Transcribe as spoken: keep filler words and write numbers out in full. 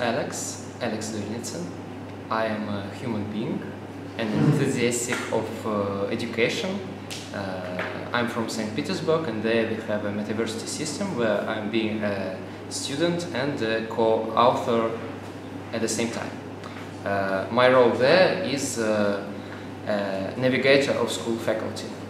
Alex, Alex Durnitsyn. I am a human being and enthusiastic of uh, education. Uh, I'm from Saint Petersburg, and there we have a metaversity system where I'm being a student and a co-author at the same time. Uh, my role there is uh, uh, navigator of school faculty.